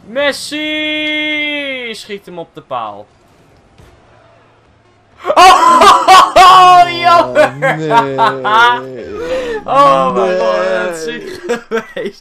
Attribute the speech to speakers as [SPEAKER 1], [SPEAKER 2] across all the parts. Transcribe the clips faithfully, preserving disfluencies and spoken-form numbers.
[SPEAKER 1] Messi! Schiet hem op de paal. Oh, jammer!
[SPEAKER 2] Nee.
[SPEAKER 1] Oh mijn
[SPEAKER 2] Nee.
[SPEAKER 1] god, dat is ziek geweest.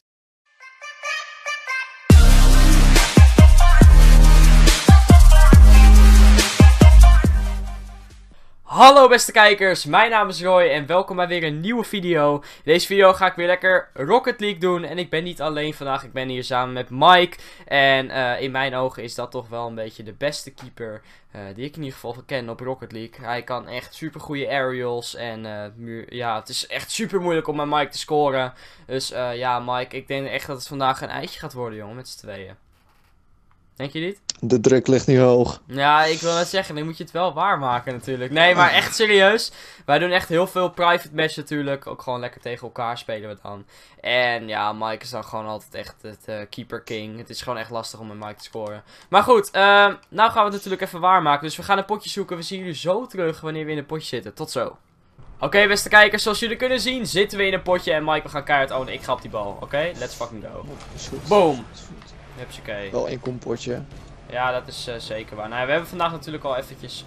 [SPEAKER 1] Hallo beste kijkers, mijn naam is Roy en welkom bij weer een nieuwe video. In deze video ga ik weer lekker Rocket League doen en ik ben niet alleen vandaag, ik ben hier samen met Mike. En uh, in mijn ogen is dat toch wel een beetje de beste keeper uh, die ik in ieder geval ken op Rocket League. Hij kan echt super goede aerials en uh, ja, het is echt super moeilijk om met Mike te scoren. Dus uh, ja Mike, ik denk echt dat het vandaag een eitje gaat worden jongen, met z'n tweeën. Denk je niet?
[SPEAKER 2] De druk ligt niet hoog.
[SPEAKER 1] Ja, ik wil net zeggen, dan moet je het wel waarmaken natuurlijk. Nee, maar echt serieus. Wij doen echt heel veel private match natuurlijk. Ook gewoon lekker tegen elkaar spelen we dan. En ja, Mike is dan gewoon altijd echt het uh, keeper king. Het is gewoon echt lastig om met Mike te scoren. Maar goed, uh, nou gaan we het natuurlijk even waarmaken. Dus we gaan een potje zoeken. We zien jullie zo terug wanneer we in een potje zitten. Tot zo. Oké, okay, beste kijkers, zoals jullie kunnen zien zitten we in een potje. En Mike, we gaan keihard. Oh nee, ik ga op die bal. Oké, okay? Let's fucking go. Boom. Hupsakee.
[SPEAKER 2] Wel een kompotje.
[SPEAKER 1] Ja, dat is uh, zeker waar. Nou, we hebben vandaag natuurlijk al eventjes...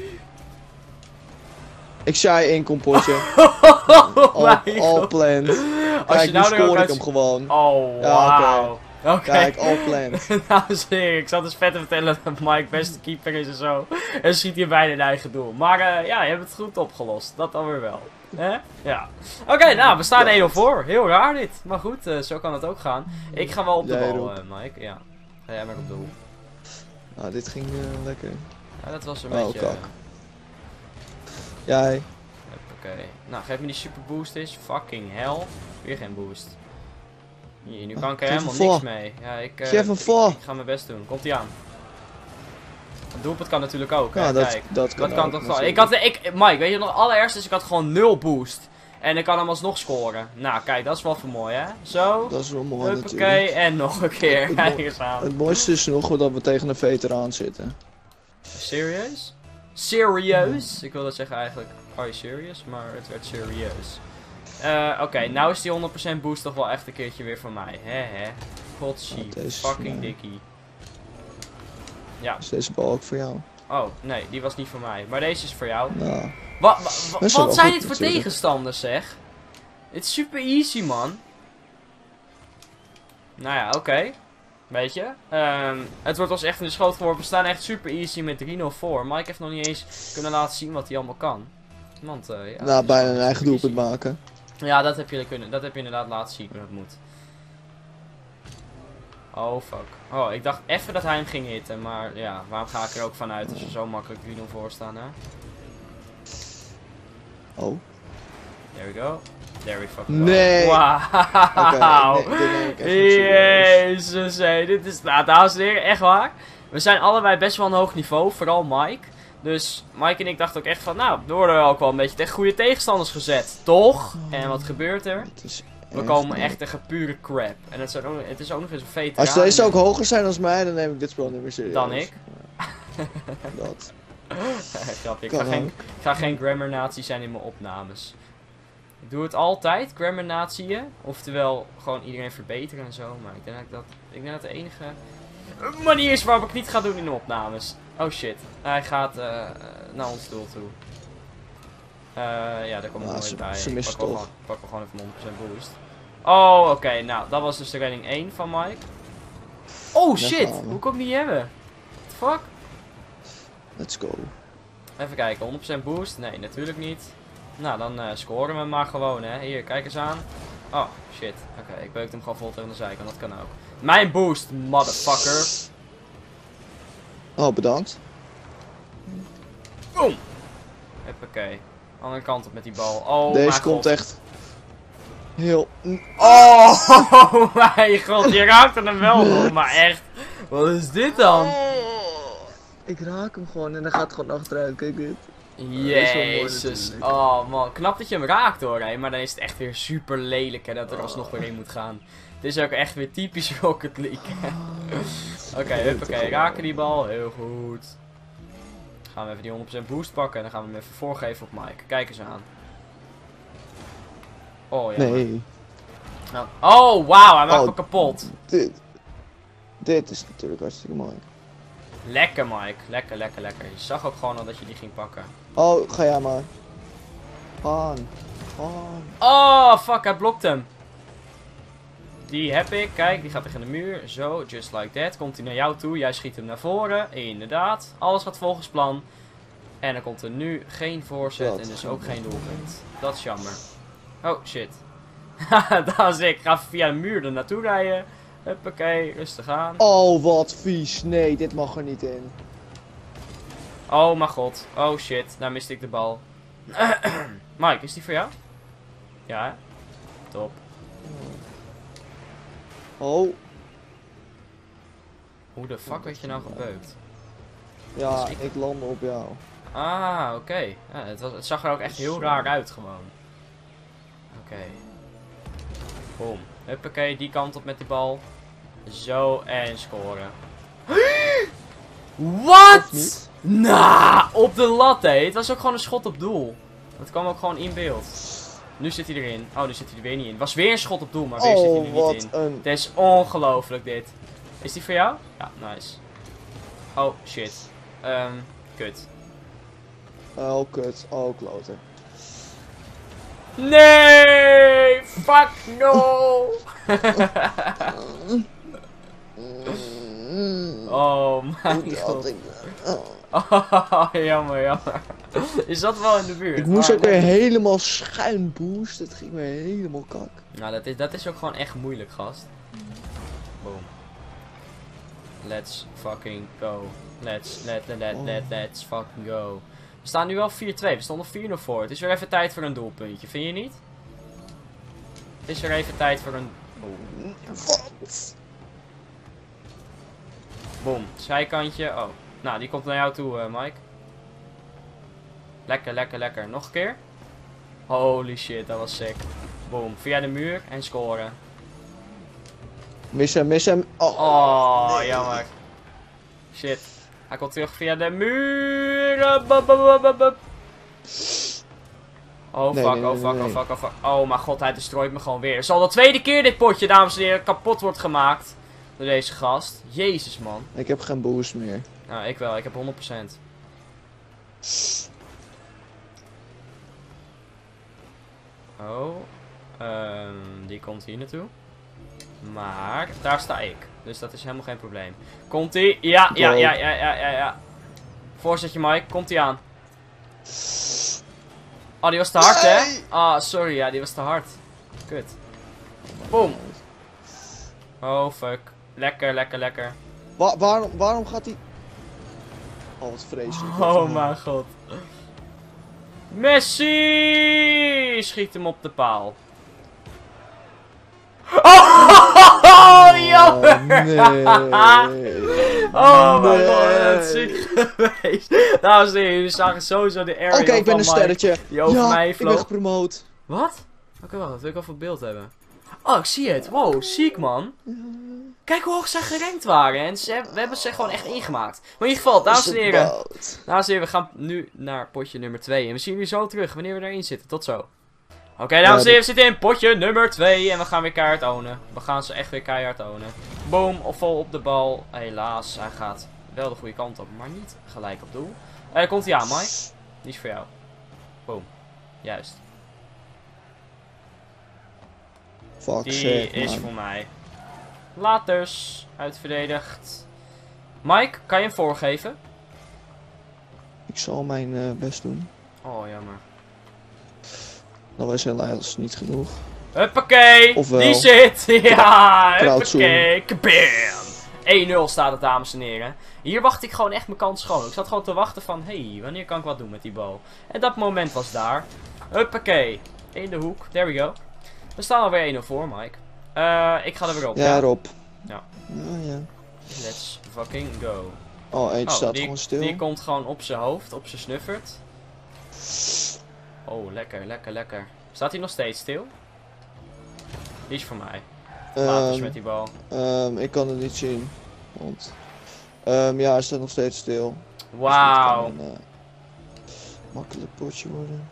[SPEAKER 2] Ik zei één kompotje.
[SPEAKER 1] Oh,
[SPEAKER 2] all, all planned.
[SPEAKER 1] Als
[SPEAKER 2] Kijk,
[SPEAKER 1] je nou
[SPEAKER 2] nu scoor ik
[SPEAKER 1] uit...
[SPEAKER 2] hem gewoon.
[SPEAKER 1] Oh,
[SPEAKER 2] ja,
[SPEAKER 1] wauw.
[SPEAKER 2] oké.
[SPEAKER 1] Okay.
[SPEAKER 2] Kijk, all planned.
[SPEAKER 1] Dames en heren, ik zat dus vet te vertellen dat Mike beste keeper is en zo. En schiet hier bijna in eigen doel. Maar uh, ja, je hebt het goed opgelost. Dat dan weer wel. Hè? Ja. Oké, okay, nou, we staan één nul voor. Heel raar dit. Maar goed, uh, zo kan het ook gaan. Ik ga wel op de
[SPEAKER 2] jij
[SPEAKER 1] bal, uh, Mike. Ja. Ga jij maar op de hoek.
[SPEAKER 2] Nou, dit ging uh, lekker.
[SPEAKER 1] Ja, dat was een
[SPEAKER 2] oh,
[SPEAKER 1] beetje...
[SPEAKER 2] kak. Jij.
[SPEAKER 1] Oké. Okay. Nou, geef me die super boost eens. Fucking hell. Weer geen boost. Hier, nu kan ik er
[SPEAKER 2] oh,
[SPEAKER 1] helemaal niks mee. Ja, ik, uh,
[SPEAKER 2] geef hem voor.
[SPEAKER 1] Ik, ik ga mijn best doen. Komt ie aan. Het doelpunt kan natuurlijk ook.
[SPEAKER 2] Ja,
[SPEAKER 1] hè?
[SPEAKER 2] dat,
[SPEAKER 1] Kijk,
[SPEAKER 2] dat kan,
[SPEAKER 1] dat kan
[SPEAKER 2] ook,
[SPEAKER 1] toch wel. Ik had, ik, Mike, weet je nog, allereerst is ik had gewoon nul boost. En ik kan hem alsnog scoren. Nou, kijk, dat is wel voor mooi, hè? Zo.
[SPEAKER 2] Dat is wel mooi
[SPEAKER 1] Huppakee,
[SPEAKER 2] natuurlijk.
[SPEAKER 1] en nog een keer.
[SPEAKER 2] Het,
[SPEAKER 1] Kijk eens aan.
[SPEAKER 2] Het mooiste is nog dat we tegen een veteraan zitten.
[SPEAKER 1] Serieus? Serieus? Ik wilde zeggen eigenlijk, are you serious? Maar het werd serieus. Uh, Oké, okay, nou is die honderd procent boost toch wel echt een keertje weer van mij. Hè hè. Godsie,
[SPEAKER 2] oh,
[SPEAKER 1] fucking
[SPEAKER 2] uh,
[SPEAKER 1] dikkie. Ja.
[SPEAKER 2] Is deze bal ook voor jou?
[SPEAKER 1] Oh, nee, die was niet voor mij. Maar deze is voor jou.
[SPEAKER 2] Nou.
[SPEAKER 1] Wa wa wa wat zijn dit voor
[SPEAKER 2] natuurlijk.
[SPEAKER 1] tegenstanders, zeg? Het is super easy, man. Nou ja, oké. Okay. Weet je. Um, het wordt ons echt in de schoot geworpen. We staan echt super easy met drie nul voor. Mike heeft nog niet eens kunnen laten zien wat hij allemaal kan. Want, uh, ja,
[SPEAKER 2] nou, bijna een eigen doelpunt maken.
[SPEAKER 1] Ja, dat heb je kunnen. Dat heb je inderdaad laten zien hoe dat moet. Oh, fuck. Oh, ik dacht even dat hij hem ging hitten. Maar ja, waarom ga ik er ook vanuit als we zo makkelijk drie nul voor staan, hè?
[SPEAKER 2] Oh.
[SPEAKER 1] There we go. There we fucking
[SPEAKER 2] nee.
[SPEAKER 1] go. Wauw.
[SPEAKER 2] Okay,
[SPEAKER 1] Jezus, hé. Dit is... Nou, dames en heren, echt waar. We zijn allebei best wel een hoog niveau. Vooral Mike. Dus Mike en ik dachten ook echt van... Nou, we worden ook wel een beetje tegen goede tegenstanders gezet. Toch? En wat gebeurt er? We komen echt tegen pure crap. En het is ook, het is ook nog eens een veteraan.
[SPEAKER 2] Als deze ook hoger zijn dan mij, dan neem ik dit spel niet meer serieus.
[SPEAKER 1] Dan ik.
[SPEAKER 2] Dat.
[SPEAKER 1] Grapje. Ik ga, geen, ik ga geen grammar nazi zijn in mijn opnames. Ik doe het altijd, grammar nazieën. Oftewel, gewoon iedereen verbeteren en zo. Maar ik denk dat dat, ik denk dat de enige manier is waarop ik niet ga doen in de opnames. Oh shit. Hij gaat uh, naar ons doel toe. Uh, ja, daar komt ik
[SPEAKER 2] ah,
[SPEAKER 1] nooit bij.
[SPEAKER 2] Ze
[SPEAKER 1] Ik
[SPEAKER 2] mist
[SPEAKER 1] pak, wel
[SPEAKER 2] toch.
[SPEAKER 1] gewoon, pak wel gewoon even honderd procent boost. Oh, oké. Okay, nou, dat was dus de redding één van Mike. Oh shit! Hoe kon ik die hebben? What the fuck?
[SPEAKER 2] Let's go.
[SPEAKER 1] Even kijken, honderd procent boost? Nee, natuurlijk niet. Nou, dan uh, scoren we maar gewoon, hè. Hier, kijk eens aan. Oh, shit. Oké, okay, ik beukte hem gewoon vol tegen de zijkant, dat kan ook. Mijn boost, motherfucker.
[SPEAKER 2] Oh, bedankt.
[SPEAKER 1] Boom! Oké, andere kant op met die bal. Oh,
[SPEAKER 2] deze komt
[SPEAKER 1] god.
[SPEAKER 2] echt heel...
[SPEAKER 1] Oh, mijn god, je raakte hem wel nog, maar echt. Wat is dit dan?
[SPEAKER 2] Ik raak hem gewoon en dan gaat het gewoon achteruit, kijk dit.
[SPEAKER 1] Jezus, oh man, knap dat je hem raakt hoor, hè? Maar dan is het echt weer super lelijk hè, dat er alsnog weer in moet gaan. Het is ook echt weer typisch Rocket League. Oké, okay, huppakee, raken die bal, heel goed. Gaan we even die honderd procent boost pakken en dan gaan we hem even voorgeven op Mike. Kijk eens aan. Oh ja.
[SPEAKER 2] Nee.
[SPEAKER 1] Nou, oh wauw, hij maakt
[SPEAKER 2] oh,
[SPEAKER 1] me kapot.
[SPEAKER 2] Dit. Dit is natuurlijk hartstikke mooi.
[SPEAKER 1] Lekker, Mike. Lekker, lekker, lekker. Je zag ook gewoon al dat je die ging pakken.
[SPEAKER 2] Oh, ga jij maar. Gaan. Gaan.
[SPEAKER 1] Oh, fuck. Hij blokt hem. Die heb ik. Kijk, die gaat tegen de muur. Zo, just like that. Komt hij naar jou toe. Jij schiet hem naar voren. Inderdaad. Alles gaat volgens plan. En dan komt er nu geen voorzet.
[SPEAKER 2] Dat
[SPEAKER 1] en dus
[SPEAKER 2] gaat
[SPEAKER 1] ook geen doelpunt. Dat is jammer. Oh, shit. Dat is ik. Ik ga via de muur er naartoe rijden. Huppakee, rustig aan.
[SPEAKER 2] Oh, wat vies. Nee, dit mag er niet in.
[SPEAKER 1] Oh mijn god. Oh shit, daar miste ik de bal. Mike, is die voor jou? Ja, hè? Top.
[SPEAKER 2] Oh.
[SPEAKER 1] Hoe de fuck werd je nou gebeukt?
[SPEAKER 2] Ja,
[SPEAKER 1] Dus ik-
[SPEAKER 2] ik landde op jou.
[SPEAKER 1] Ah, oké. Ja, het, was- het zag er ook echt heel raar uit gewoon. Oké. Boom. Huppakee, die kant op met die bal. Zo, en scoren.
[SPEAKER 2] Of
[SPEAKER 1] Wat?
[SPEAKER 2] niet?
[SPEAKER 1] Nou, op de lat, hé. Het was ook gewoon een schot op doel. Het kwam ook gewoon in beeld. Nu zit hij erin. Oh, nu zit hij er weer niet in. Het was weer een schot op doel, maar weer zit hij er
[SPEAKER 2] Oh,
[SPEAKER 1] niet
[SPEAKER 2] wat
[SPEAKER 1] in.
[SPEAKER 2] een...
[SPEAKER 1] Dit is ongelooflijk, dit. Is die voor jou? Ja, nice. Oh, shit. Ehm, kut.
[SPEAKER 2] Oh, kut. Oh, kloten.
[SPEAKER 1] Nee! Fuck no! Oh mijn
[SPEAKER 2] Goed,
[SPEAKER 1] god.
[SPEAKER 2] ik... oh.
[SPEAKER 1] Oh, jammer, jammer. Is dat wel in de buurt?
[SPEAKER 2] Ik moest
[SPEAKER 1] Maar
[SPEAKER 2] ook weer
[SPEAKER 1] net-
[SPEAKER 2] helemaal schuin boosten. Het ging weer helemaal kak.
[SPEAKER 1] Nou, dat is, dat is ook gewoon echt moeilijk, gast. Boom. Let's fucking go. Let's, let, let, let, let, let's fucking go. We staan nu wel vier twee. We stonden vier nul voor. Het is weer even tijd voor een doelpuntje, vind je niet? Het is weer even tijd voor een... Boom.
[SPEAKER 2] Wat?
[SPEAKER 1] Boom. Zijkantje. Oh. Nou, die komt naar jou toe, uh, Mike. Lekker, lekker, lekker. Nog een keer. Holy shit, dat was sick. Boom. Via de muur en scoren.
[SPEAKER 2] Mis hem, mis hem. Oh,
[SPEAKER 1] Oh,
[SPEAKER 2] nee.
[SPEAKER 1] jammer. Shit. Hij komt terug via de muur. Bup, bup, bup, bup, bup. Oh
[SPEAKER 2] Nee,
[SPEAKER 1] fuck,
[SPEAKER 2] nee,
[SPEAKER 1] oh
[SPEAKER 2] nee,
[SPEAKER 1] fuck,
[SPEAKER 2] nee.
[SPEAKER 1] oh fuck, oh fuck. Oh mijn god, hij destroyt me gewoon weer. Het is al de tweede keer dit potje, dames en heren, kapot wordt gemaakt. Door deze gast. Jezus, man.
[SPEAKER 2] Ik heb geen boost meer.
[SPEAKER 1] Nou, ik wel. Ik heb honderd procent. Oh. Ehm, die komt hier naartoe. Maar daar sta ik. Dus dat is helemaal geen probleem. Komt ie? Ja, ja, ja, ja, ja, ja, ja. Voorzetje, Mike. Komt ie aan. Oh, die was te hard, hè?
[SPEAKER 2] Nee!
[SPEAKER 1] Ah, sorry. Ja, die was te hard. Kut. Boom. Oh, fuck. Lekker, lekker, lekker.
[SPEAKER 2] Wa waarom, waarom gaat hij... Oh, wat vreselijk.
[SPEAKER 1] Oh mijn god. Messi! Schiet hem op de paal. Oh, jammer!
[SPEAKER 2] nee.
[SPEAKER 1] Oh mijn
[SPEAKER 2] Nee.
[SPEAKER 1] god, dat is ziek geweest. Dames en heren, jullie zagen sowieso de area
[SPEAKER 2] Oké, ik ben
[SPEAKER 1] van
[SPEAKER 2] een
[SPEAKER 1] Mike
[SPEAKER 2] sterretje.
[SPEAKER 1] die over
[SPEAKER 2] ja,
[SPEAKER 1] mij
[SPEAKER 2] ik ben
[SPEAKER 1] vloog.
[SPEAKER 2] gepromoot.
[SPEAKER 1] Wat? Oké, wacht, dat wil ik wel voor beeld hebben. Oh, ik zie het. Wow, ziek man. Kijk hoe hoog zij gerankt waren. En ze, we hebben ze gewoon echt ingemaakt. Maar in ieder geval, dames en heren.
[SPEAKER 2] Dood.
[SPEAKER 1] Dames en heren, we gaan nu naar potje nummer twee. En we zien jullie zo terug wanneer we erin zitten. Tot zo. Oké, dames en heren, we zitten in potje nummer twee. En we gaan weer keihard ownen. We gaan ze echt weer keihard ownen. Boom, of vol op de bal. Helaas, hij gaat wel de goede kant op. Maar niet gelijk op doel. Eh, komt hij aan, Mike. Die is voor jou. Boom. Juist.
[SPEAKER 2] Fuck
[SPEAKER 1] Die
[SPEAKER 2] shit,
[SPEAKER 1] is
[SPEAKER 2] man.
[SPEAKER 1] voor mij. Laters. Uitverdedigd. Mike, kan je hem voorgeven?
[SPEAKER 2] Ik zal mijn eh, best doen.
[SPEAKER 1] Oh, jammer.
[SPEAKER 2] Dat was helaas niet genoeg.
[SPEAKER 1] Huppakee!
[SPEAKER 2] Ofwel.
[SPEAKER 1] Die zit! Ja!
[SPEAKER 2] Crowdzoom.
[SPEAKER 1] Huppakee! Kabam! één nul staat het, dames en heren. Hier wacht ik gewoon echt mijn kans schoon. Ik zat gewoon te wachten van, hé, hey, wanneer kan ik wat doen met die bal? En dat moment was daar. Huppakee! In de hoek. There we go. We staan alweer één nul voor, Mike. Eh, ik ga er weer op.
[SPEAKER 2] Ja, Rob.
[SPEAKER 1] Ja.
[SPEAKER 2] Ja, ja.
[SPEAKER 1] Let's fucking go.
[SPEAKER 2] Oh, eentje
[SPEAKER 1] Oh,
[SPEAKER 2] staat
[SPEAKER 1] die,
[SPEAKER 2] gewoon stil.
[SPEAKER 1] die komt gewoon op zijn hoofd, op zijn snuffert. Oh, lekker, lekker, lekker. Staat hij nog steeds stil? Die is voor mij. Laat eens
[SPEAKER 2] Ehm,
[SPEAKER 1] met die bal.
[SPEAKER 2] ehm, ik kan het niet zien. Want... ehm, ja, hij staat nog steeds stil.
[SPEAKER 1] Wauw.
[SPEAKER 2] Dus dit kan een, eh, makkelijk potje worden.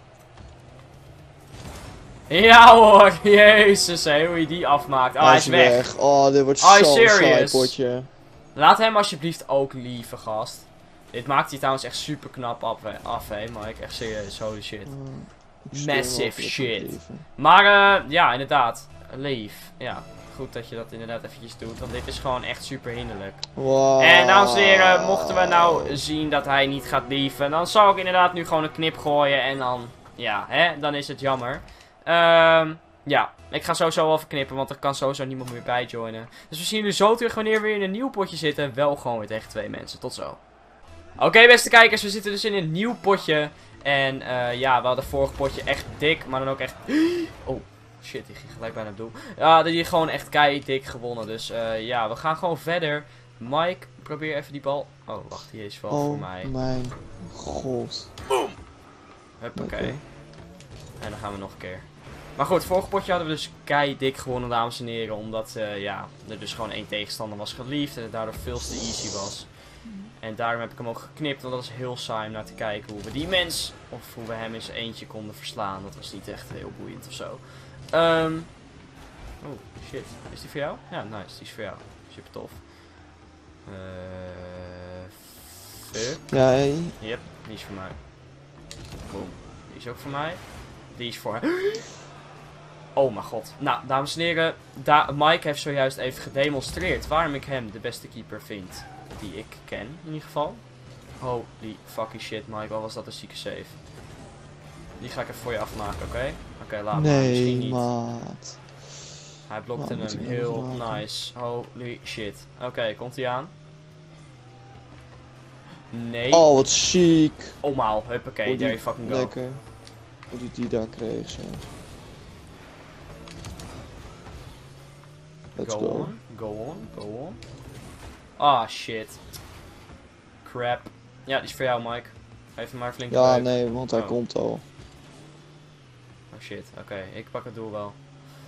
[SPEAKER 1] Ja hoor, jezus hé, hoe je die afmaakt. Oh, hij is weg.
[SPEAKER 2] Oh, dit wordt
[SPEAKER 1] Are you
[SPEAKER 2] zo'n saai
[SPEAKER 1] serious?
[SPEAKER 2] potje.
[SPEAKER 1] Laat hem alsjeblieft ook lieve gast. Dit maakt hij trouwens echt super knap af, af hè, Mike. Echt serieus, holy shit.
[SPEAKER 2] Uh,
[SPEAKER 1] Massive shit. Maar uh, ja, inderdaad. Leef. Ja, goed dat je dat inderdaad eventjes doet. Want dit is gewoon echt super hinderlijk.
[SPEAKER 2] Wow.
[SPEAKER 1] En dames en heren, mochten we nou zien dat hij niet gaat lieven, dan zal ik inderdaad nu gewoon een knip gooien. En dan, ja, hè, dan is het jammer. Ehm... Ja, ik ga sowieso wel verknippen, want er kan sowieso niemand meer bij joinen. Dus we zien jullie zo terug wanneer we weer in een nieuw potje zitten. Wel gewoon weer tegen twee mensen. Tot zo. Oké, okay, beste kijkers, we zitten dus in een nieuw potje. En uh, ja, we hadden vorig potje echt dik, maar dan ook echt... Oh, shit, die ging gelijk bijna op doel. Ja, die gewoon echt kei dik gewonnen. Dus uh, ja, we gaan gewoon verder. Mike, probeer even die bal... Oh, wacht, die is wel
[SPEAKER 2] oh,
[SPEAKER 1] voor mij.
[SPEAKER 2] Oh mijn god.
[SPEAKER 1] Boom. Huppakee. Okay. En dan gaan we nog een keer. Maar goed, vorig potje hadden we dus kei dik gewonnen, dames en heren. Omdat uh, ja, er dus gewoon één tegenstander was geliefd en het daardoor veel te easy was. En daarom heb ik hem ook geknipt, want dat was heel saai om naar te kijken hoe we die mens, of hoe we hem in zijn eentje konden verslaan. Dat was niet echt heel boeiend of zo. Um, oh, shit. Is die voor jou? Ja, nice. Die is voor jou. Super tof. Uh, fuck.
[SPEAKER 2] Ja, hey.
[SPEAKER 1] Yep, die is voor mij. Boom. Die is ook voor mij. Die is voor hem. Oh mijn god. Nou, dames en heren, da Mike heeft zojuist even gedemonstreerd waarom ik hem de beste keeper vind die ik ken, in ieder geval. Holy fucking shit, Mike, wat was dat een zieke save. Die ga ik even voor je afmaken, oké? Okay? Oké, okay, laat maar,
[SPEAKER 2] nee,
[SPEAKER 1] misschien niet.
[SPEAKER 2] Maat.
[SPEAKER 1] Hij blokte hem heel nice. Holy shit. Oké, okay, komt hij aan? Nee.
[SPEAKER 2] Oh, wat ziek.
[SPEAKER 1] Oh maal, huppakee, there you fucking go.
[SPEAKER 2] Lekker. Hoe die die daar kreeg, zeg. Let's
[SPEAKER 1] go,
[SPEAKER 2] go.
[SPEAKER 1] on, go on, go on. Ah, shit. Crap. Ja, die is voor jou, Mike. Even maar flink.
[SPEAKER 2] Ja,
[SPEAKER 1] leuk.
[SPEAKER 2] nee, want hij
[SPEAKER 1] oh.
[SPEAKER 2] komt al.
[SPEAKER 1] Oh shit, oké, okay. Ik pak het doel wel.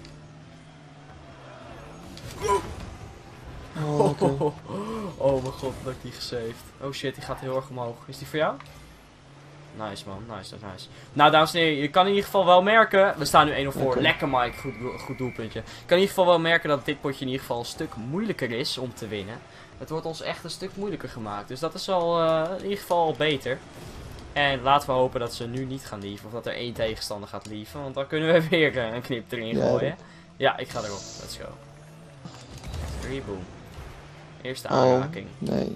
[SPEAKER 2] Oh, okay.
[SPEAKER 1] oh, oh mijn god, dat ik die gesaved. Oh shit, die gaat heel erg omhoog. Is die voor jou? Nice man, nice, nice. Nou dames en heren, je kan in ieder geval wel merken, we staan nu één nul voor, okay. Lekker Mike, goed, goed doelpuntje. Je kan in ieder geval wel merken dat dit potje in ieder geval een stuk moeilijker is om te winnen. Het wordt ons echt een stuk moeilijker gemaakt, dus dat is al uh, in ieder geval al beter. En laten we hopen dat ze nu niet gaan lieven, of dat er één tegenstander gaat lieven, want dan kunnen we weer uh, een knip erin
[SPEAKER 2] yeah.
[SPEAKER 1] gooien. Ja, ik ga erop, let's go. Three, boom. Eerste aanraking.
[SPEAKER 2] Oh, nee.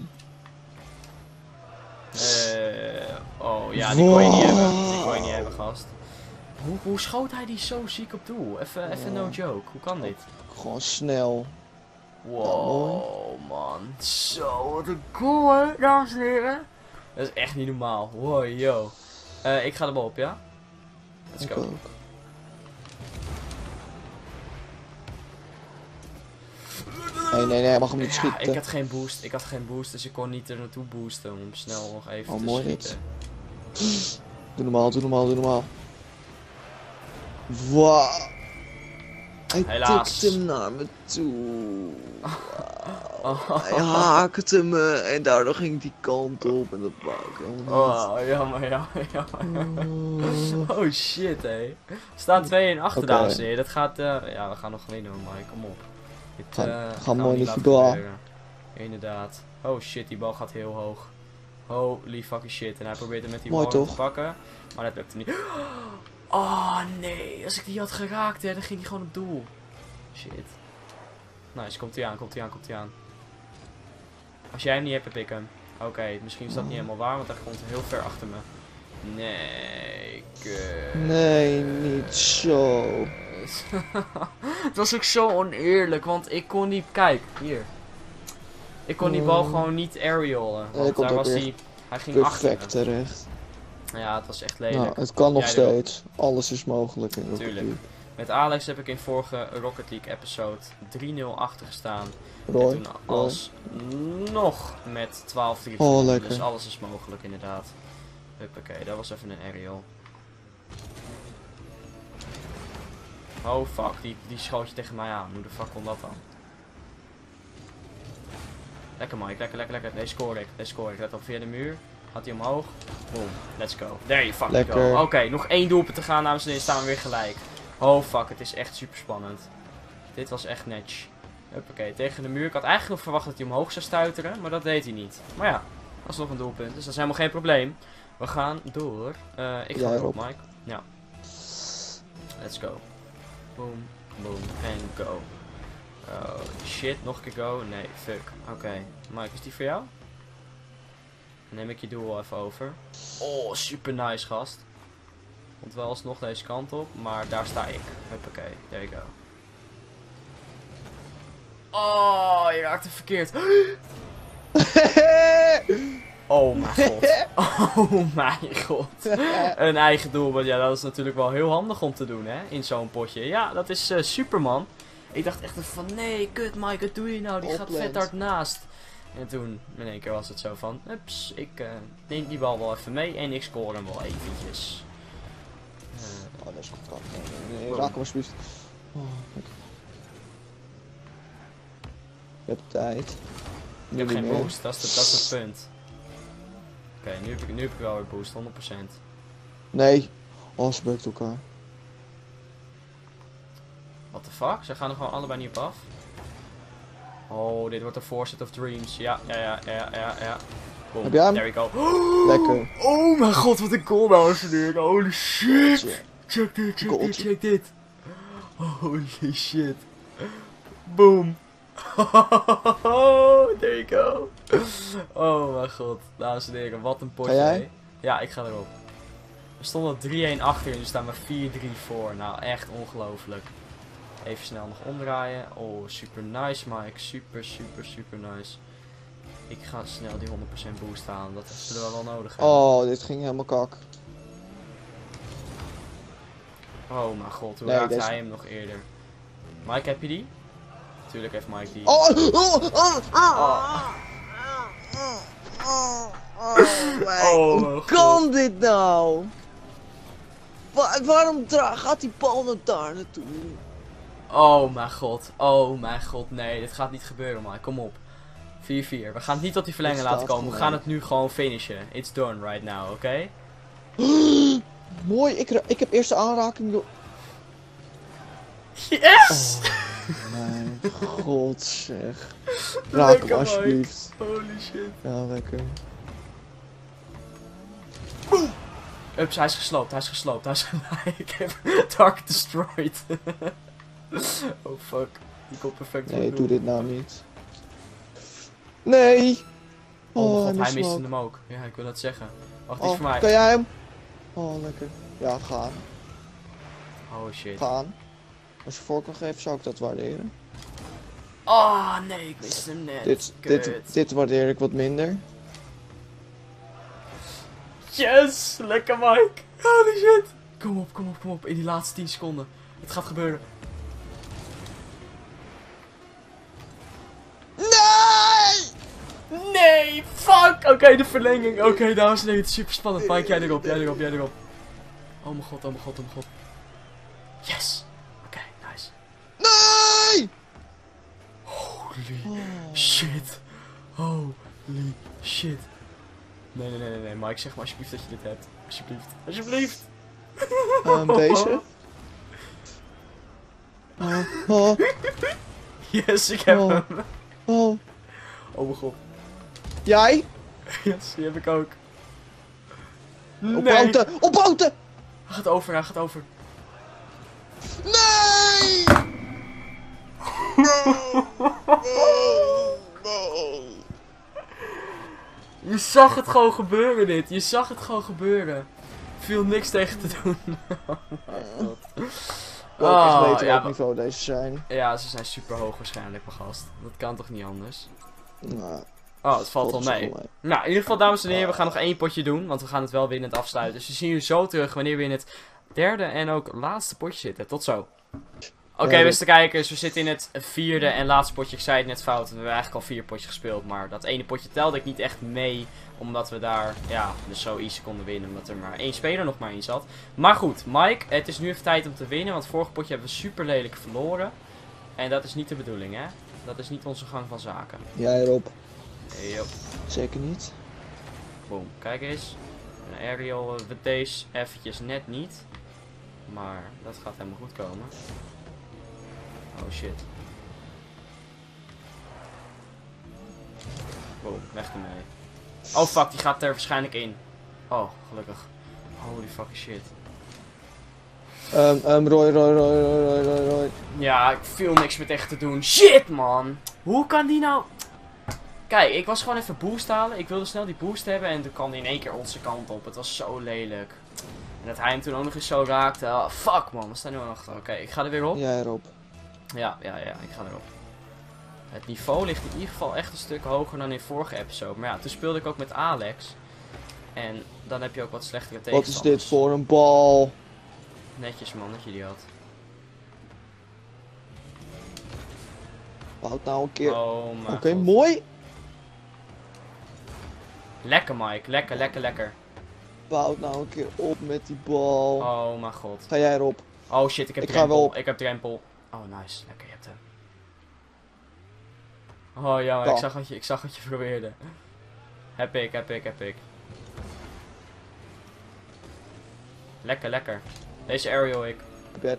[SPEAKER 1] Uh, oh ja, die kon je niet hebben. Die kon je niet hebben, gast. Hoe, hoe schoot hij die zo ziek op doel? Even, even no joke. Hoe kan dit?
[SPEAKER 2] Gewoon snel.
[SPEAKER 1] Wow, man. Zo, wat een goal, hè, dames en heren. Dat is echt niet normaal. Wow, yo. Uh, ik ga er wel op, ja? Let's go.
[SPEAKER 2] Ook. Nee, nee, nee, hij mag hem niet
[SPEAKER 1] ja,
[SPEAKER 2] schieten.
[SPEAKER 1] ik had geen boost. Ik had geen boost, dus ik kon niet er naartoe boosten om snel nog even
[SPEAKER 2] oh,
[SPEAKER 1] te
[SPEAKER 2] mooi
[SPEAKER 1] schieten.
[SPEAKER 2] Dit. Doe normaal, doe normaal, doe normaal. Wow. Hij
[SPEAKER 1] Helaas.
[SPEAKER 2] tikte hem naar me toe. Wow. Hij haakte me en daardoor ging ik die kant op en dat wou ik helemaal niet.
[SPEAKER 1] Oh, jammer, jammer, jammer. Oh shit, hé. We staan twee en achter,
[SPEAKER 2] Okay.
[SPEAKER 1] dames en heren. Dat gaat, uh, ja, we gaan nog winnen, Mike. Kom op. Dit, uh,
[SPEAKER 2] Ga, ga
[SPEAKER 1] gaan
[SPEAKER 2] mooi
[SPEAKER 1] we
[SPEAKER 2] niet
[SPEAKER 1] niet
[SPEAKER 2] door.
[SPEAKER 1] Inderdaad. Oh shit, die bal gaat heel hoog. Holy fucking shit. En hij probeert hem met die
[SPEAKER 2] Mooi
[SPEAKER 1] bal
[SPEAKER 2] toch?
[SPEAKER 1] te pakken. Maar dat lukte niet. Oh nee, als ik die had geraakt, hè, dan ging hij gewoon op doel. Shit. Nice, komt hij aan, komt hij aan, komt hij aan. Als jij hem niet hebt, heb ik hem. Oké, okay, misschien is dat niet helemaal waar, want hij komt heel ver achter me. Nee, kut.
[SPEAKER 2] Nee, niet zo.
[SPEAKER 1] Het was ook zo oneerlijk, want ik kon niet... Kijk, hier. Ik kon die bal
[SPEAKER 2] oh.
[SPEAKER 1] gewoon niet aerialen. Want
[SPEAKER 2] ja,
[SPEAKER 1] daar was hij... Hij ging achter me.
[SPEAKER 2] Perfect terecht.
[SPEAKER 1] Ja, het was echt lelijk.
[SPEAKER 2] Nou, het kan nog
[SPEAKER 1] Jij
[SPEAKER 2] steeds. Alles is mogelijk in Rocket
[SPEAKER 1] Tuurlijk.
[SPEAKER 2] League.
[SPEAKER 1] Met Alex heb ik in vorige Rocket League episode drie nul achter gestaan.
[SPEAKER 2] Roy,
[SPEAKER 1] en toen alsnog met twaalf drie.
[SPEAKER 2] Oh, lekker.
[SPEAKER 1] Dus alles is mogelijk inderdaad. Huppakee, dat was even een aerial. Oh fuck, die, die schoot je tegen mij aan. Hoe de fuck kon dat dan? Lekker Mike, lekker, lekker, lekker. Deze score ik, deze score ik. Let op, via de muur. Gaat hij omhoog. Boom, let's go. There you fucking
[SPEAKER 2] lekker.
[SPEAKER 1] go. Oké, okay, nog één doelpunt te gaan, dames en heren. Staan we weer gelijk. Oh fuck, het is echt super spannend. Dit was echt netjes. Huppakee, tegen de muur. Ik had eigenlijk nog verwacht dat hij omhoog zou stuiteren, maar dat deed hij niet. Maar ja, dat is nog een doelpunt, dus dat is helemaal geen probleem. We gaan door. Uh, ik ga
[SPEAKER 2] Ja,
[SPEAKER 1] erop,
[SPEAKER 2] Rob.
[SPEAKER 1] Mike. Ja. Let's go. Boom, boom, en go. Oh, shit, nog een keer go. Nee, fuck. Oké. Okay. Mike, is die voor jou? Dan neem ik je doel even over. Oh, super nice, gast. Komt wel alsnog deze kant op, maar daar sta ik. Huppakee, there you go. Oh, je raakt het verkeerd. Oh mijn god. Oh mijn god. Een eigen doelpunt. Ja, dat is natuurlijk wel heel handig om te doen, hè. In zo'n potje. Ja, dat is uh, Superman. Ik dacht echt van, nee, kut Mike, wat doe je nou? Die gaat vet hard naast. En toen, in één keer was het zo van, ups, ik uh, neem die bal wel even mee en ik score hem wel eventjes. Uh,
[SPEAKER 2] oh, dat is goed. Nee, nee, raak hem alsjeblieft. Oh, je hebt tijd.
[SPEAKER 1] Ik heb geen boost, dat is, de, dat is het punt. Oké, okay, nu, heb ik, nu heb ik wel weer boost, honderd procent.
[SPEAKER 2] Nee. Oh, ze beukt elkaar.
[SPEAKER 1] What the fuck? Ze gaan er gewoon allebei niet op af. Oh, dit wordt een Force of Dreams. Ja, ja, ja, ja, ja, ja. Boom.
[SPEAKER 2] Heb jij hem?
[SPEAKER 1] There we go.
[SPEAKER 2] Lekker.
[SPEAKER 1] Oh mijn god, wat een goal nou is er. Holy shit.
[SPEAKER 2] Goaltje.
[SPEAKER 1] Check dit, check
[SPEAKER 2] Goaltje.
[SPEAKER 1] dit, check dit. Holy shit. Boom. There you go. Oh mijn god. Dames en heren, wat een potje.
[SPEAKER 2] Ga jij?
[SPEAKER 1] Ja, ik ga erop. We stonden drie-een achter en nu staan we vier drie voor. Nou, echt ongelooflijk. Even snel nog omdraaien. Oh, super nice, Mike. Super, super, super nice. Ik ga snel die honderd procent boost halen. Dat zullen we wel nodig hebben.
[SPEAKER 2] Oh, dit ging helemaal kak.
[SPEAKER 1] Oh mijn god, hoe
[SPEAKER 2] Nee,
[SPEAKER 1] raakte
[SPEAKER 2] deze...
[SPEAKER 1] hij hem nog eerder? Mike, heb je die? Tuurlijk heeft Mike die.
[SPEAKER 2] Oh, oh, oh, oh,
[SPEAKER 1] Oh.
[SPEAKER 2] oh, oh,
[SPEAKER 1] Oh,
[SPEAKER 2] hoe kan dit nou? Wa waarom gaat die bal naar daar naartoe?
[SPEAKER 1] Oh mijn god, oh mijn god, nee, dit gaat niet gebeuren, Mike, kom op. vier vier, we gaan het niet tot die verlengen laten komen, we gaan het nu gewoon finishen. It's done right now, oké? Okay?
[SPEAKER 2] Mooi, ik, ik heb eerste aanraking door...
[SPEAKER 1] Yes!
[SPEAKER 2] Oh mijn god zeg. Raak hem alsjeblieft.
[SPEAKER 1] Holy shit.
[SPEAKER 2] Ja, lekker.
[SPEAKER 1] Ups, hij is gesloopt, hij is gesloopt, hij is gelijk. Ik heb Dark Destroyed. Oh fuck, die komt perfect voor
[SPEAKER 2] Nee,
[SPEAKER 1] het
[SPEAKER 2] doe
[SPEAKER 1] doel.
[SPEAKER 2] dit nou niet. Nee!
[SPEAKER 1] Oh,
[SPEAKER 2] Oh,
[SPEAKER 1] mijn god, hij
[SPEAKER 2] miste
[SPEAKER 1] miste
[SPEAKER 2] hem
[SPEAKER 1] hem ook. Ja, ik wil dat zeggen. Wacht, die is
[SPEAKER 2] Oh,
[SPEAKER 1] voor mij.
[SPEAKER 2] kan jij hem? Oh, lekker. Ja, gaan.
[SPEAKER 1] Oh shit.
[SPEAKER 2] Gaan. Als je voor kan geven, zou ik dat waarderen.
[SPEAKER 1] Oh nee, ik miste hem net.
[SPEAKER 2] Dit, dit, dit waardeer ik wat minder.
[SPEAKER 1] Yes! Lekker Mike! Holy shit! Kom op, kom op, kom op. In die laatste tien seconden. Het gaat gebeuren.
[SPEAKER 2] Nee!
[SPEAKER 1] Nee! Fuck! Oké, okay, de verlenging. Oké, okay, dames en heren, het is super spannend. Mike, jij erop, jij erop, jij erop. Oh mijn god, oh mijn god, oh mijn god. Yes! Oké, okay, nice.
[SPEAKER 2] Nee!
[SPEAKER 1] Holy
[SPEAKER 2] Oh.
[SPEAKER 1] shit. Holy shit. Nee, nee, nee, nee, nee, Mike, zeg maar alsjeblieft dat je dit hebt. Alsjeblieft. Alsjeblieft.
[SPEAKER 2] Um, deze. Oh, oh,
[SPEAKER 1] Yes, ik heb
[SPEAKER 2] Oh.
[SPEAKER 1] hem.
[SPEAKER 2] oh.
[SPEAKER 1] Oh mijn god.
[SPEAKER 2] Jij?
[SPEAKER 1] Yes, die heb ik ook.
[SPEAKER 2] Ophouden! Ophouden!
[SPEAKER 1] Hij gaat over, hij gaat over.
[SPEAKER 2] Nee! No! No! No!
[SPEAKER 1] Je zag het gewoon gebeuren dit. Je zag het gewoon gebeuren. Viel niks tegen te doen. Oh mijn god.
[SPEAKER 2] Wel echt
[SPEAKER 1] Oh,
[SPEAKER 2] weten
[SPEAKER 1] ja,
[SPEAKER 2] welk niveau deze zijn.
[SPEAKER 1] Ja, ze zijn super hoog waarschijnlijk, mijn gast. Dat kan toch niet anders?
[SPEAKER 2] Nou,
[SPEAKER 1] Oh, het valt wel
[SPEAKER 2] valt
[SPEAKER 1] mee.
[SPEAKER 2] wel mee.
[SPEAKER 1] Nou, in ieder geval, dames en heren, we gaan nog één potje doen. Want we gaan het wel winnend afsluiten. Dus we zien jullie zo terug wanneer we in het derde en ook laatste potje zitten. Tot zo. Oké, okay,
[SPEAKER 2] Ja,
[SPEAKER 1] beste kijkers, we zitten in het vierde en laatste potje. Ik zei het net fout, we hebben eigenlijk al vier potjes gespeeld. Maar dat ene potje telde ik niet echt mee, omdat we daar, ja, dus zo easy konden winnen. Omdat er maar één speler nog maar in zat. Maar goed, Mike, het is nu even tijd om te winnen. Want vorige potje hebben we super lelijk verloren. En dat is niet de bedoeling, hè. Dat is niet onze gang van zaken.
[SPEAKER 2] Jij Rob.
[SPEAKER 1] Hey, yo.
[SPEAKER 2] Zeker niet.
[SPEAKER 1] Boom, kijk eens. Een aerial uh, met deze eventjes net niet. Maar dat gaat helemaal goed komen. Oh shit. Boom, weg ermee. Oh fuck, die gaat er waarschijnlijk in. Oh, gelukkig. Holy fucking shit.
[SPEAKER 2] Um, um, Roy, Roy, Roy, Roy, Roy, Roy, Roy.
[SPEAKER 1] Ja, ik viel niks met echt te doen. Shit, man! Hoe kan die nou... Kijk, ik was gewoon even boost halen. Ik wilde snel die boost hebben en toen kwam hij in één keer onze kant op. Het was zo lelijk. En dat hij hem toen ook nog eens zo raakte. Oh, fuck, man. We staan nu al achter. Oké, okay, ik ga er weer op.
[SPEAKER 2] Ja, erop.
[SPEAKER 1] Ja, ja, ja. Ik ga erop. Het niveau ligt in ieder geval echt een stuk hoger dan in vorige episode. Maar ja, toen speelde ik ook met Alex. En dan heb je ook wat slechtere tegenstanders.
[SPEAKER 2] Wat is dit voor een bal?
[SPEAKER 1] Netjes, man, dat je die had.
[SPEAKER 2] Houd nou een keer.
[SPEAKER 1] Oh,
[SPEAKER 2] Oké,
[SPEAKER 1] okay,
[SPEAKER 2] mooi.
[SPEAKER 1] Lekker, Mike. Lekker, lekker, lekker.
[SPEAKER 2] Houd nou een keer op met die bal.
[SPEAKER 1] Oh, mijn god.
[SPEAKER 2] Ga jij erop?
[SPEAKER 1] Oh shit, ik heb
[SPEAKER 2] ik
[SPEAKER 1] drempel.
[SPEAKER 2] Ga wel op.
[SPEAKER 1] Ik heb drempel. Oh, nice. Lekker, je hebt hem. Oh, jammer.
[SPEAKER 2] Ja.
[SPEAKER 1] Ik zag wat je, ik zag wat je probeerde. Heb ik, heb ik, heb ik. Lekker, lekker. Deze aerial ik.
[SPEAKER 2] Bed.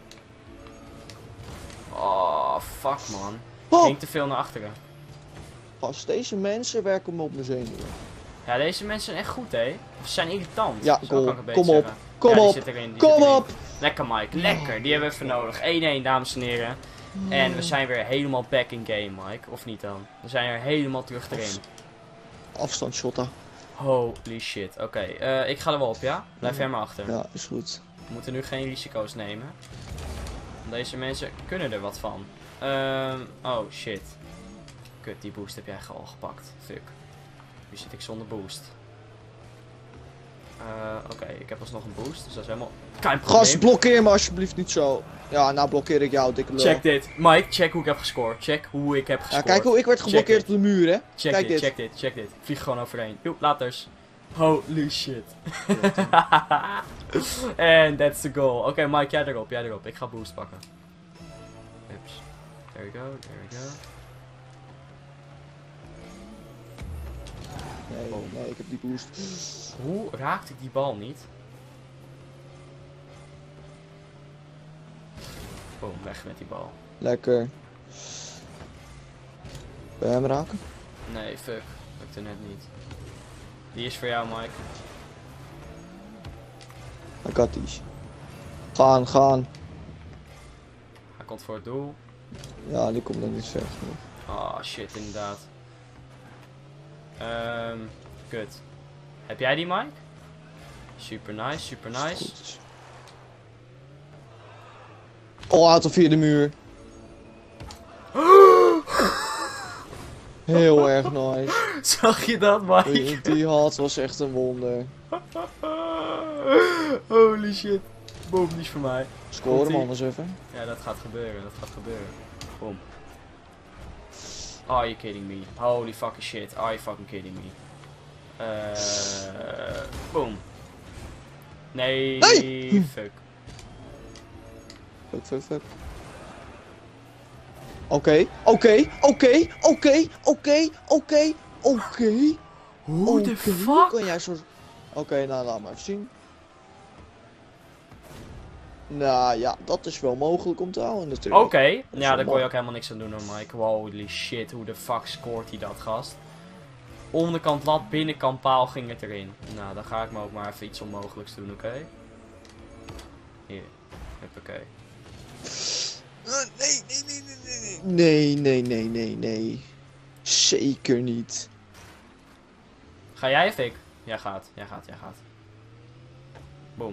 [SPEAKER 1] Oh, fuck, man.
[SPEAKER 2] Oh.
[SPEAKER 1] Ging te veel naar achteren.
[SPEAKER 2] Gast, deze mensen werken me op mijn zenuwen.
[SPEAKER 1] Ja, deze mensen zijn echt goed, hè. Ze zijn irritant.
[SPEAKER 2] Ja,
[SPEAKER 1] Zo
[SPEAKER 2] goal.
[SPEAKER 1] kan ik het beter
[SPEAKER 2] Kom op.
[SPEAKER 1] zeggen.
[SPEAKER 2] Kom
[SPEAKER 1] Ja, die
[SPEAKER 2] op.
[SPEAKER 1] zit erin, die
[SPEAKER 2] Kom
[SPEAKER 1] zit erin.
[SPEAKER 2] op.
[SPEAKER 1] Lekker, Mike. Lekker. Die hebben we even nodig. één-één, dames en heren. En we zijn weer helemaal back in game, Mike. Of niet dan? We zijn er helemaal terug erin.
[SPEAKER 2] Afstand shotten.
[SPEAKER 1] Holy shit. Oké, okay, uh, ik ga er wel op, ja? Blijf jij maar achter.
[SPEAKER 2] Ja, is goed.
[SPEAKER 1] We moeten nu geen risico's nemen. Deze mensen kunnen er wat van. Um, oh, shit. Kut, die boost heb jij al gepakt. Fuck. Nu zit ik zonder boost. Uh, Oké, okay, ik heb alsnog een boost, dus dat is helemaal kein probleem.
[SPEAKER 2] Gast, blokkeer me alsjeblieft niet zo. Ja, nou blokkeer ik jou, dikke lul.
[SPEAKER 1] Check dit. Mike, check hoe ik heb gescoord. Check hoe ik heb gescoord.
[SPEAKER 2] Ja, kijk hoe ik werd geblokkeerd op de muur, hè.
[SPEAKER 1] Check
[SPEAKER 2] kijk
[SPEAKER 1] dit,
[SPEAKER 2] dit,
[SPEAKER 1] check dit, check dit. Vlieg gewoon overheen. Joep, laters. Holy shit. And that's the goal. Oké, okay, Mike, jij erop, jij erop. Ik ga boost pakken. Ups. There we go, there we go.
[SPEAKER 2] Nee,
[SPEAKER 1] Oh.
[SPEAKER 2] nee, ik heb die boost.
[SPEAKER 1] Hoe raakte ik die bal niet? Boom, weg met die bal.
[SPEAKER 2] Lekker. Wil jij hem raken?
[SPEAKER 1] Nee, fuck. Lukte net niet. Die is voor jou, Mike.
[SPEAKER 2] I got these. Gaan, gaan.
[SPEAKER 1] Hij komt voor het doel.
[SPEAKER 2] Ja, die komt dan niet ver genoeg.
[SPEAKER 1] Oh shit, inderdaad. Ehm, um, kut. Heb jij die, Mike? Super nice, super nice.
[SPEAKER 2] Goed. Oh, hij had hem via de muur. Heel erg nice.
[SPEAKER 1] Zag je dat, Mike?
[SPEAKER 2] Die, die had was echt een wonder.
[SPEAKER 1] Holy shit. Boom, die is voor mij.
[SPEAKER 2] Score hem
[SPEAKER 1] Komt-ie?
[SPEAKER 2] anders even.
[SPEAKER 1] Ja, dat gaat gebeuren, dat gaat gebeuren. Boom. Are you kidding me? Holy fucking shit, are you fucking kidding me? Uh, boom. Nee,
[SPEAKER 2] Nee!
[SPEAKER 1] fuck.
[SPEAKER 2] Fuck, fuck, fuck. Oké, oké, oké, oké, oké, oké, oké.
[SPEAKER 1] Hoe de
[SPEAKER 2] Hoe
[SPEAKER 1] fuck?
[SPEAKER 2] kan jij zo... Oké, okay, nou laat maar even zien. Nou ja, dat is wel mogelijk om te houden natuurlijk.
[SPEAKER 1] Oké, okay.
[SPEAKER 2] is
[SPEAKER 1] Ja,
[SPEAKER 2] wel
[SPEAKER 1] daar kon je
[SPEAKER 2] mooi.
[SPEAKER 1] ook helemaal niks aan doen hoor, Mike. Holy shit, hoe de fuck scoort hij dat, gast? Onderkant lat, binnenkant paal ging het erin. Nou, dan ga ik me ook maar even iets onmogelijks doen, oké? Okay? Hier, huppakee.
[SPEAKER 2] Nee, nee, nee, nee, nee. Nee, nee, nee, nee, nee. Zeker niet.
[SPEAKER 1] Ga jij of ik? Jij gaat, jij gaat, jij gaat. Boom.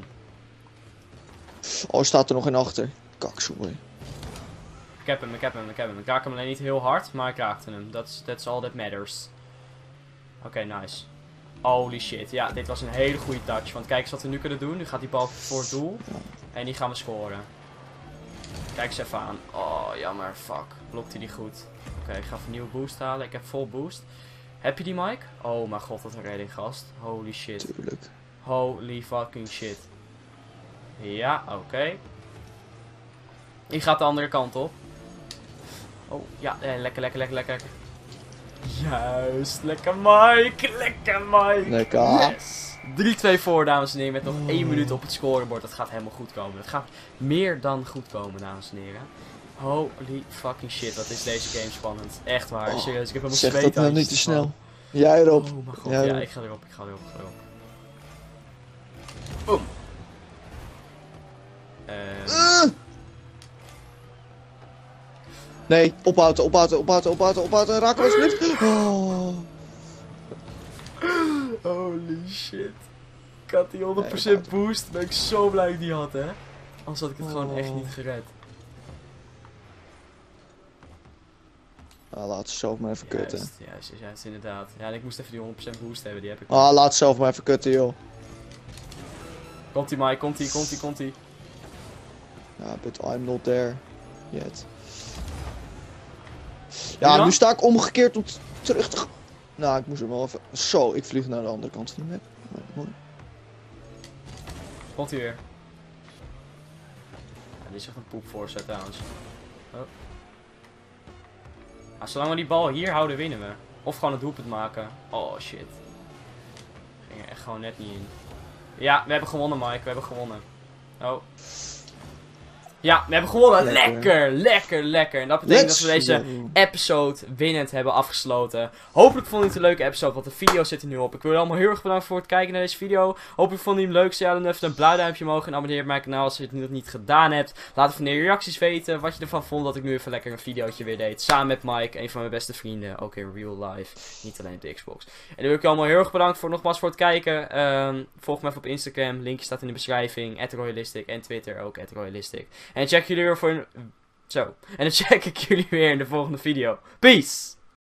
[SPEAKER 2] Oh, staat er nog een achter. Kakzoemer.
[SPEAKER 1] Ik heb hem, ik heb hem, ik heb hem. Ik raak hem alleen niet heel hard, maar ik raakte hem. That's, that's all that matters. Oké, okay, nice. Holy shit. Ja, dit was een hele goede touch. Want kijk eens wat we nu kunnen doen. Nu gaat die bal voor het doel. En die gaan we scoren. Kijk eens even aan. Oh, jammer. Fuck. Blokte die goed. Oké, okay, ik ga even een nieuwe boost halen. Ik heb vol boost. Heb je die, Mike? Oh mijn god, wat een redding, gast. Holy shit.
[SPEAKER 2] Tuurlijk.
[SPEAKER 1] Holy fucking shit. Ja, oké. Okay. Die gaat de andere kant op. Oh, ja. Eh, lekker, lekker, lekker, lekker. Juist. Lekker, Mike. Lekker, Mike.
[SPEAKER 2] Lekker.
[SPEAKER 1] Yes. drie twee voor, dames en heren. Met nog één minuut op het scorebord. Dat gaat helemaal goed komen. Dat gaat meer dan goed komen, dames en heren. Holy fucking shit. Wat is deze game spannend. Echt waar.
[SPEAKER 2] Oh,
[SPEAKER 1] Serieus. Ik heb helemaal
[SPEAKER 2] zeg
[SPEAKER 1] zweet
[SPEAKER 2] dat nou
[SPEAKER 1] aan
[SPEAKER 2] niet te snel. Jij erop.
[SPEAKER 1] Oh mijn god,
[SPEAKER 2] Jij
[SPEAKER 1] ja,
[SPEAKER 2] erop.
[SPEAKER 1] ik ga erop, ik ga erop, ik ga erop. Boom. Ehm...
[SPEAKER 2] Uh! Nee, ophouden, ophouden, ophouden, ophouden, ophouden. Raak hem alsjeblieft. Oh.
[SPEAKER 1] Holy shit. Ik had die honderd procent boost. Ben ik zo blij dat ik die had, hè. Anders had ik het gewoon echt niet gered.
[SPEAKER 2] Ah, laat ze zelf maar even kutten.
[SPEAKER 1] Juist, juist, juist, inderdaad. Ja, en ik moest even die honderd procent boost hebben, die heb ik.
[SPEAKER 2] Ah, laat ze zelf maar even kutten, joh.
[SPEAKER 1] Komt-ie, Mike, komt-ie, komt-ie, komt-ie.
[SPEAKER 2] Ja, but I'm not there yet. Ja, nu sta ik omgekeerd om terug te gaan. Nou, ik moest er wel even... Zo, ik vlieg naar de andere kant van de map. Mooi.
[SPEAKER 1] Komt hij weer. Ja, dit is echt een poepvoorzet trouwens. Oh. Nou, zolang we die bal hier houden, winnen we. Of gewoon het doelpunt maken. Oh shit. Ging er echt gewoon net niet in. Ja, we hebben gewonnen, Mike. We hebben gewonnen. Oh. Ja, we hebben gewonnen. Lekker, lekker, lekker. lekker. En dat betekent Let's dat we deze go. episode winnend hebben afgesloten. Hopelijk vond je het een leuke episode, want de video zit er nu op. Ik wil je allemaal heel erg bedanken voor het kijken naar deze video. Hopelijk vond je hem leuk. Ja, dan even een blauw duimpje omhoog en abonneer op mijn kanaal als je het nog niet gedaan hebt. Laat even in de reacties weten wat je ervan vond dat ik nu even lekker een videootje weer deed. Samen met Mike, een van mijn beste vrienden. Ook in real life. Niet alleen op de Xbox. En dan wil ik je allemaal heel erg bedanken voor nogmaals voor het kijken. Um, volg me even op Instagram. Linkje staat in de beschrijving. at royalistic. En Twitter ook. at royalistic. En check jullie weer voor een... Zo. En dan check ik jullie weer in de volgende video. Peace!